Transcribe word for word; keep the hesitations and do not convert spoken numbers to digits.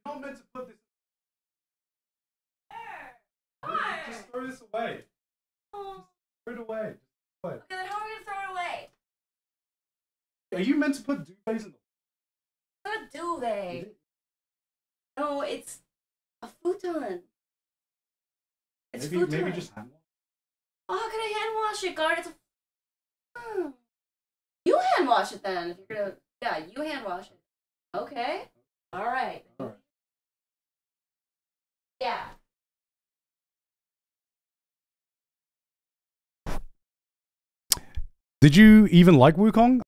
not meant to put this. Why? Just throw this away. Oh. Just throw it away. Just throw it. Okay, then how are we gonna throw it away? Are you meant to put duvets in the? It's not a duvet. No, it's a futon. It's Maybe, futon. maybe just hand wash. Oh, how can I hand wash it, Garnt? It's a... Hmm. You hand wash it then. If you're gonna, yeah, you hand wash it. Okay. All right. All right. Yeah. Did you even like Wukong?